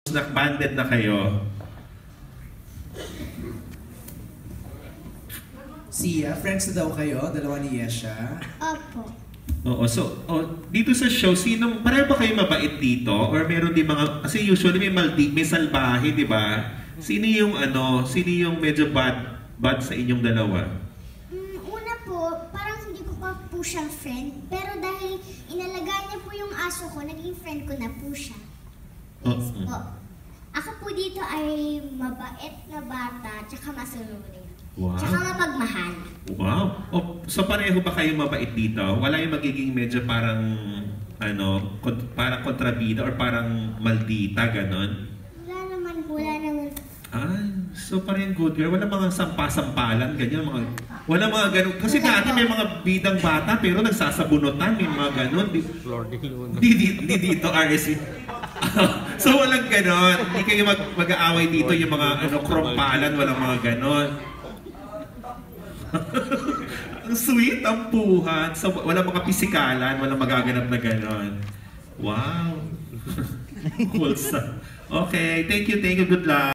Banded na kayo. Sia, friends na daw kayo? Dalawa ni Yesha? Opo. Oo, so dito sa show, pareho ba kayo mabait dito? Or meron din mga, kasi usually may salbahe, di ba? Sino yung medyo bad sa inyong dalawa? Una po, parang hindi ko pa po siyang friend. Pero dahil inalagaan niya po yung aso ko, naging friend ko na po siya. Yes po. Ako po dito ay mabait na bata, tsaka masunurin. Wow. Tsaka mapagmahal. Wow. So pareho ba kayo mabait dito? Wala yung magiging medyo parang, parang kontrabida or parang maldita, ganon? Wala naman. So parang good girl. Wala mga sampalan, ganyan. Wala mga ganon. Kasi dati may mga bidang bata pero nagsasabunutan, may mga ganon. Di dito, RSC. So walang ganon. Hindi kayo mag-aaway dito yung mga krompalan, walang mga ganon. Ang sweet, ang puhat. So, wala mga pisikalan, walang magaganap na gano'n. Wow. Cool stuff. Okay, thank you, good luck.